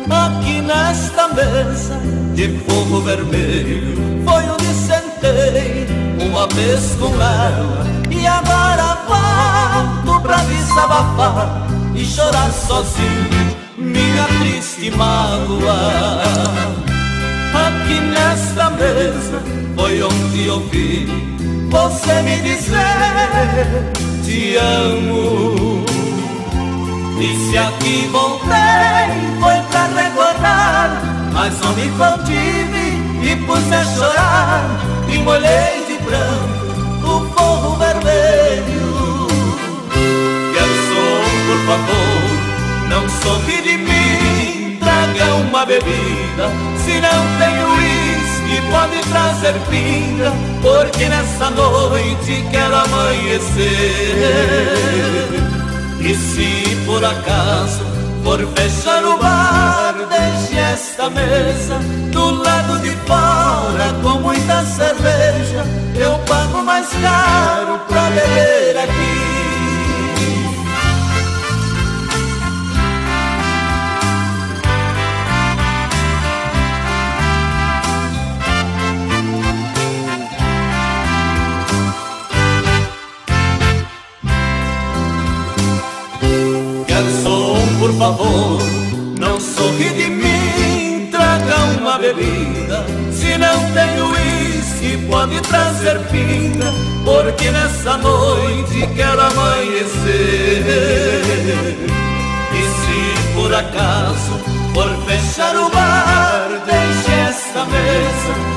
aqui nesta mesa de fogo vermelho foi onde sentei uma vez com ela, e agora volto pra desabafar e chorar sozinho minha triste mágoa. Aqui nesta mesa foi onde ouvi você me dizer te amo. E se aqui voltei foi pra recordar, mas não me contive e pus a chorar, e molhei de branco o forro vermelho. Garçom, por favor, não sorri de mim, traga uma bebida. Se não tem uísque, pode trazer pinga, porque nessa noite quero amanhecer. E se por acaso for fechar o bar, deixe esta mesa do lado de fora com muita cerveja. Eu pago mais caro pra beber aqui. Garçom, por favor, não sorri de mim, traga uma bebida. Se não tem uísque, pode trazer pinga, porque nessa noite quero amanhecer. E se por acaso for fechar o bar, deixe esta mesa